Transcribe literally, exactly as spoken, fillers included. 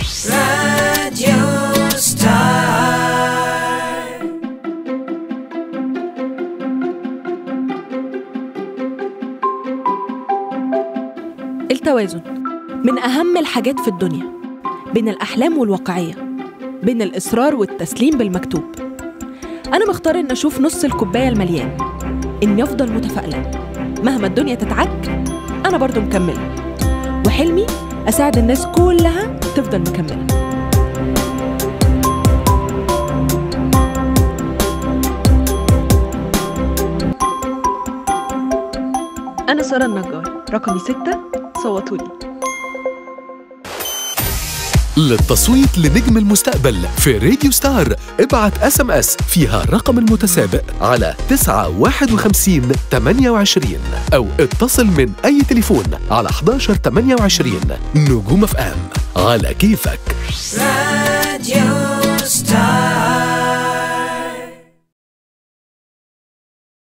راديو ستار. التوازن من أهم الحاجات في الدنيا، بين الأحلام والواقعية، بين الإصرار والتسليم بالمكتوب. أنا بختار إن أشوف نص الكوباية المليان، إني أفضل متفائلة مهما الدنيا تتعك، أنا برضو مكملة، وحلمي أساعد الناس كلها تفضل مكملة. أنا سارة النجار، رقمي ستة، صوتولي. للتصويت لنجم المستقبل في راديو ستار ابعت اس ام اس فيها الرقم المتسابق على تسعة واحد وخمسين ثمانية وعشرين او اتصل من اي تليفون على احد عشر ثمانية وعشرين. نجوم اف ام على كيفك.